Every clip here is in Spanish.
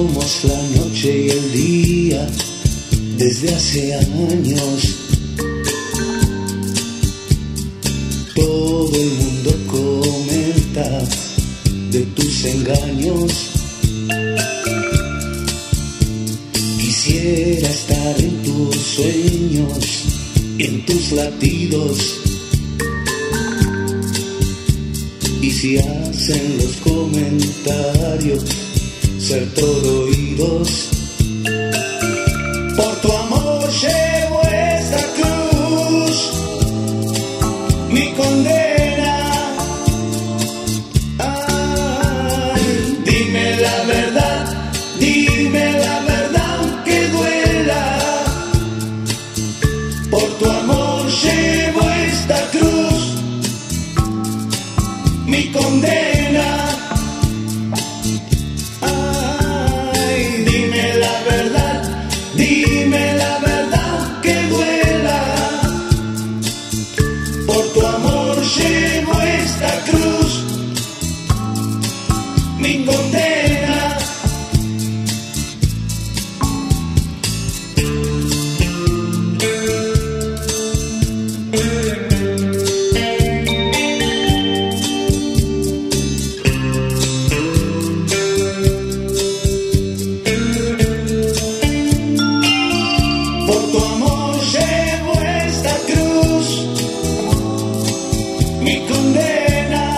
somos la noche y el día desde hace años. Todo el mundo comenta de tus engaños. Quisiera estar en tus sueños y en tus latidos. Y si hacen los comentarios, ser todo oídos. Por tu amor llevo esta cruz, mi condena. Ay, dime la verdad, dime la verdad aunque duela. Por tu amor llevo esta cruz, mi condena. Ay, dime la verdad, dime la verdad que duela. Por tu amor llevo esta cruz, mi condena. Mi condena.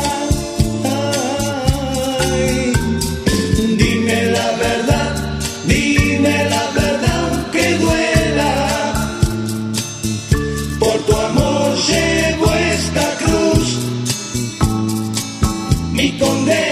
Ay, dime la verdad, dime la verdad aunque duela. Por tu amor llevo esta cruz, mi condena.